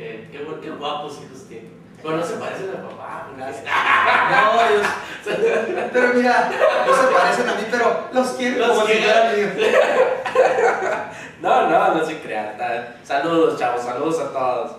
Qué guapos hijos tienen. Pero no se parecen a papá. Gracias. No, ellos. Pero mira, no se parecen a mí, pero los quiero como si fueran míos. No se crean. Saludos, chavos, saludos a todos.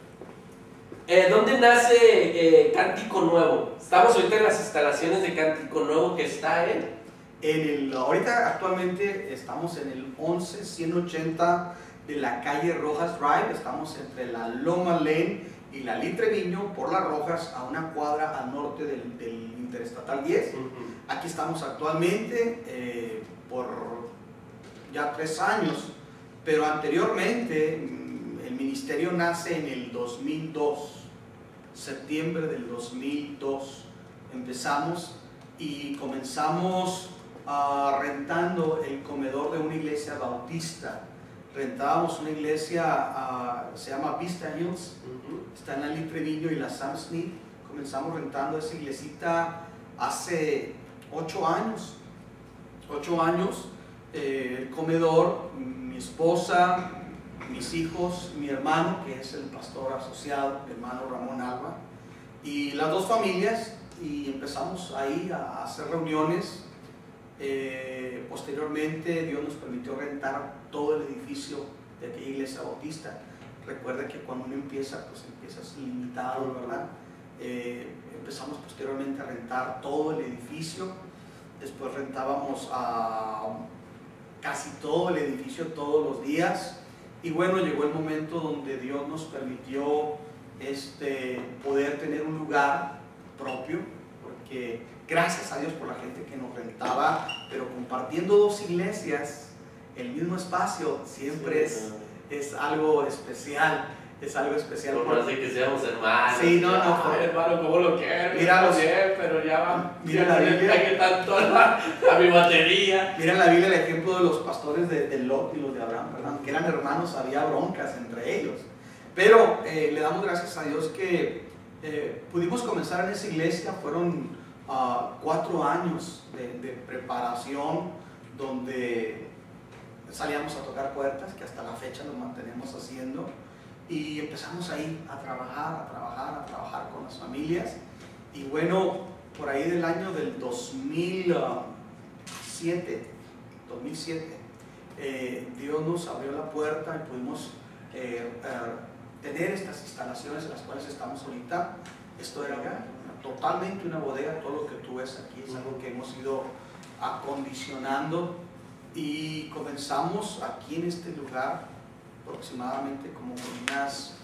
¿Dónde nace Cántico Nuevo? Estamos ahorita en las instalaciones de Cántico Nuevo que está ahorita actualmente estamos en el 11180 de la calle Rojas Drive. Estamos entre la Loma Lane y la Lee Treviño por las Rojas, a una cuadra al norte del Interestatal 10. Aquí estamos actualmente por ya 3 años, pero anteriormente el ministerio nace en el 2002, septiembre del 2002 empezamos y comenzamos rentando el comedor de una iglesia bautista. Rentábamos una iglesia, se llama Vista Hills, está en la Lee Treviño y la Sam Smith. Comenzamos rentando esa iglesita hace 8 años. 8 años, el comedor, mi esposa, mis hijos, mi hermano, que es el pastor asociado, mi hermano Ramón Alba, y las 2 familias, y empezamos ahí a hacer reuniones. Posteriormente Dios nos permitió rentar todo el edificio de aquella iglesia bautista. Recuerda que cuando uno empieza, pues empiezas limitado, ¿verdad? Empezamos posteriormente a rentar todo el edificio. Después rentábamos casi todo el edificio todos los días. Y bueno, llegó el momento donde Dios nos permitió poder tener un lugar propio, porque gracias a Dios por la gente que nos rentaba, pero compartiendo 2 iglesias, el mismo espacio siempre es algo especial. Es algo especial. Por más de que seamos hermanos. Sí, no. Hermano, ¿cómo lo quiero? Mira bien, pero ya va. Mira la Biblia. Que tanto a mi batería. Mira en la Biblia el ejemplo de los pastores de Lot y los de Abraham, ¿verdad? Que eran hermanos, había broncas entre ellos. Pero le damos gracias a Dios que pudimos comenzar en esa iglesia. Fueron 4 años de preparación, donde salíamos a tocar puertas, que hasta la fecha lo mantenemos haciendo, y empezamos ahí a trabajar con las familias. Y bueno, por ahí del año del 2007, Dios nos abrió la puerta y pudimos tener estas instalaciones en las cuales estamos ahorita. Esto era totalmente una bodega. Todo lo que tú ves aquí es algo que hemos ido acondicionando, y comenzamos aquí en este lugar aproximadamente como con unas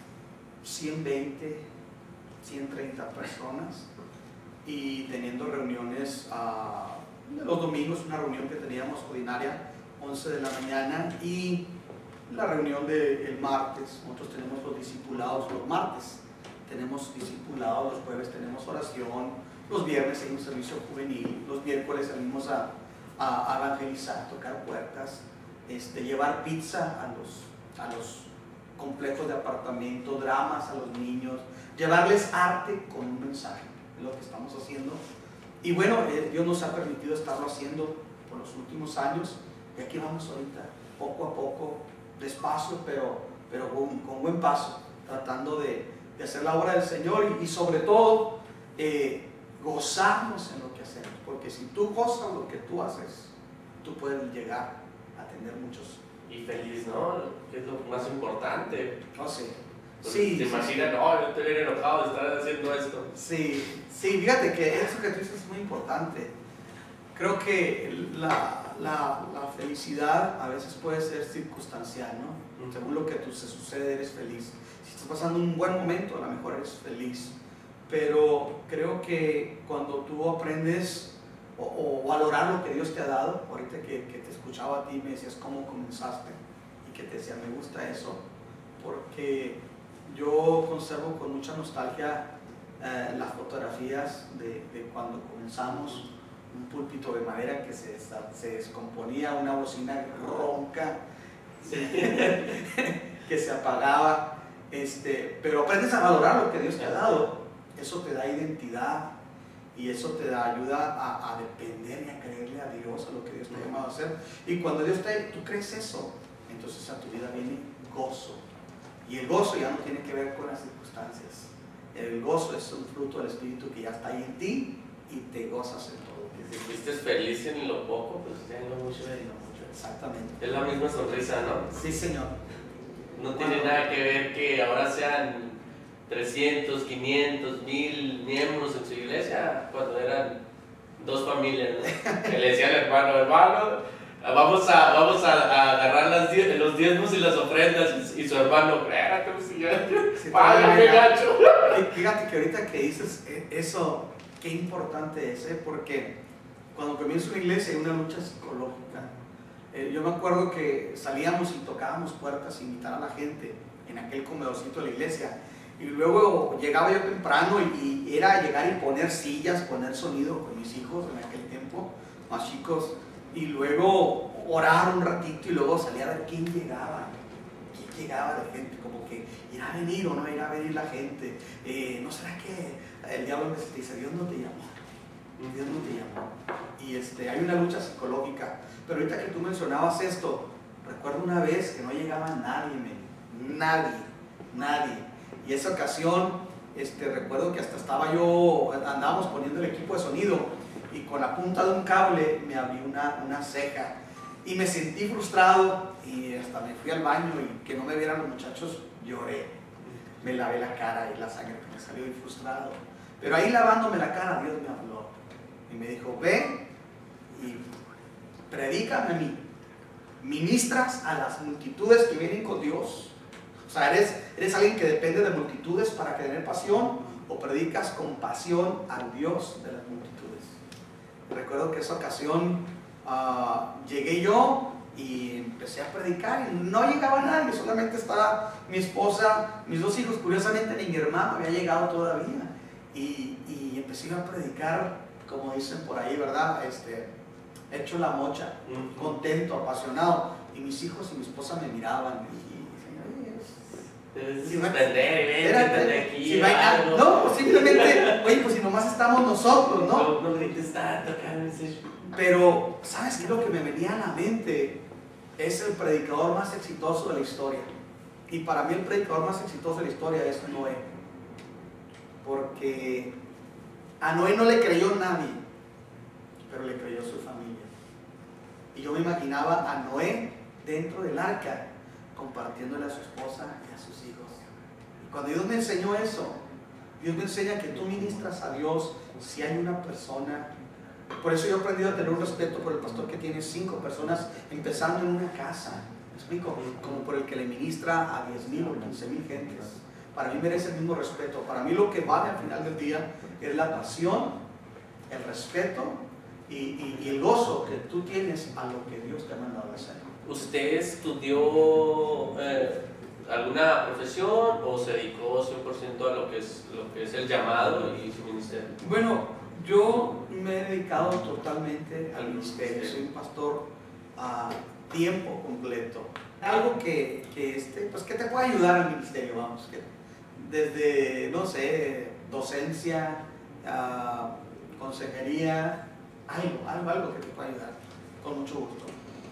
120, 130 personas, y teniendo reuniones los domingos, una reunión que teníamos ordinaria 11 de la mañana, y la reunión del martes. Nosotros tenemos los discipulados los martes, tenemos discipulados los jueves, tenemos oración, los viernes hay un servicio juvenil, los miércoles salimos a evangelizar, tocar puertas, llevar pizza a los complejos de apartamento, dramas a los niños, llevarles arte con un mensaje. Es lo que estamos haciendo. Y bueno, Dios nos ha permitido estarlo haciendo por los últimos años, y aquí vamos ahorita, poco a poco, despacio, pero con buen paso, tratando de hacer la obra del Señor, y sobre todo gozarnos en lo que hacemos, porque si tú gozas lo que tú haces, tú puedes llegar a tener muchos. Y feliz, ¿no? Que es lo más importante. Oh, sí. Sí, te imaginas, no, yo estoy bien enojado de estar haciendo esto. Sí, fíjate que eso que tú dices es muy importante. Creo que la felicidad a veces puede ser circunstancial, ¿no? Según lo que te sucede, eres feliz. Si estás pasando un buen momento, a lo mejor eres feliz. Pero creo que cuando tú aprendes o valorar lo que Dios te ha dado, ahorita que te escuchaba a ti, me decías cómo comenzaste, y que te decía, me gusta eso, porque yo conservo con mucha nostalgia las fotografías de cuando comenzamos. Un púlpito de madera que se descomponía, una bocina ronca que se apagaba, pero aprendes a valorar lo que Dios te ha dado. Eso te da identidad, y eso te da ayuda a depender y a creerle a Dios, a lo que Dios te ha llamado a hacer. Y cuando tú crees eso, entonces a tu vida viene gozo, Y el gozo ya no tiene que ver con las circunstancias. El gozo es un fruto del Espíritu que ya está ahí en ti y te gozas en todo. Si fuiste feliz en lo poco, pues ya en lo mucho, en lo mucho. Exactamente. Es la misma sonrisa, ¿no? Sí, Señor. No tiene nada que ver que ahora sean 300, 500, 1000 miembros en su iglesia, cuando eran 2 familias, ¿no? Que le decía al hermano, vamos a agarrar los diezmos y las ofrendas, y su hermano, era como si ya, págame, gacho. Fíjate que ahorita que dices eso, qué importante es, porque cuando comienza una iglesia hay una lucha psicológica. Yo me acuerdo que salíamos y tocábamos puertas a invitar a la gente en aquel comedorcito de la iglesia, y luego llegaba yo temprano y era llegar y poner sillas, poner sonido con mis hijos en aquel tiempo, más chicos, y luego orar un ratito y luego salía a ver quién llegaba de gente, como que irá a venir o no irá a venir la gente. ¿No será que el diablo te dice, Dios no te llamó? Dios no te llamó. Y hay una lucha psicológica. Pero ahorita que tú mencionabas esto, recuerdo una vez que no llegaba nadie. Y esa ocasión, recuerdo que hasta andábamos poniendo el equipo de sonido, y con la punta de un cable me abrí una ceja y me sentí frustrado, y hasta me fui al baño y que no me vieran los muchachos, lloré, me lavé la cara y la sangre me salió y frustrado. Pero ahí lavándome la cara, Dios me habló y me dijo, ve y predícame a mí, ministras a las multitudes que vienen con Dios. O sea, eres alguien que depende de multitudes para tener pasión, o predicas con pasión al Dios de las multitudes. Recuerdo que esa ocasión llegué yo y empecé a predicar y no llegaba nadie, solamente estaba mi esposa, mis 2 hijos, curiosamente ni mi hermano había llegado todavía, y empecé a predicar, como dicen por ahí, ¿verdad? Hecho la mocha, contento, apasionado, y mis hijos y mi esposa me miraban no, simplemente, oye, pues si nomás estamos nosotros, ¿no? No grites tanto, pero, ¿sabes qué? Lo que me venía a la mente es el predicador más exitoso de la historia. Y para mí el predicador más exitoso de la historia es Noé. Porque a Noé no le creyó nadie, pero le creyó su familia. Y yo me imaginaba a Noé dentro del arca, compartiéndole a su esposa y a sus hijos. Y cuando Dios me enseñó eso, Dios me enseña que tú ministras a Dios si hay una persona. Por eso yo he aprendido a tener un respeto por el pastor que tiene 5 personas empezando en una casa. ¿Me explico? Como por el que le ministra a 10,000 o 15,000 gentes. Para mí merece el mismo respeto. Para mí lo que vale al final del día es la pasión, el respeto y el gozo que tú tienes a lo que Dios te ha mandado a hacer. ¿Usted estudió alguna profesión o se dedicó 100% a lo que es el llamado y su ministerio? Bueno, yo me he dedicado totalmente al ministerio. Soy un pastor a tiempo completo. Algo que te puede ayudar al ministerio, vamos, que desde, no sé, docencia, consejería, algo que te pueda ayudar, con mucho gusto.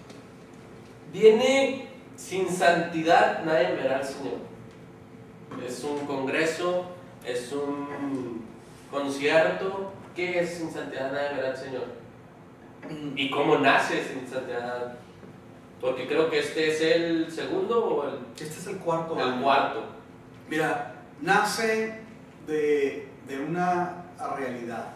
Viene sin santidad, nadie verá al Señor. Es un congreso, es un concierto. ¿Qué es sin santidad, nadie verá al Señor? ¿Y cómo nace sin santidad? Porque creo que este es el segundo o el... Este es el cuarto. El cuarto. Mira, nace de una realidad.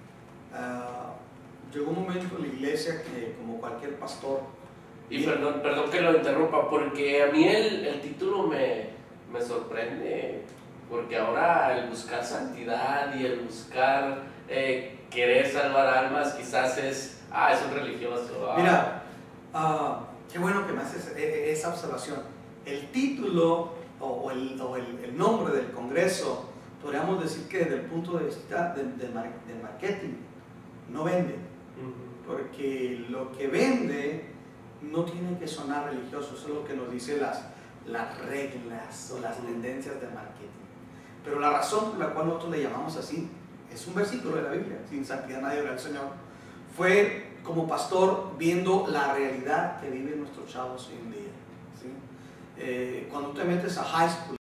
Llegó un momento en la iglesia que, como cualquier pastor... Y perdón que lo interrumpa, porque a mí el título me sorprende, porque ahora el buscar santidad y el buscar querer salvar almas quizás es un religioso. Mira, qué bueno que me haces esa observación. El título o el nombre del congreso, podríamos decir que desde el punto de vista de marketing, no vende. Porque lo que vende no tiene que sonar religioso, eso es lo que nos dicen las reglas o las tendencias de marketing. Pero la razón por la cual nosotros le llamamos así es un versículo de la Biblia: sin santidad nadie verá al Señor. Fue como pastor viendo la realidad que viven nuestros chavos hoy en día, ¿sí? Cuando te metes a high school,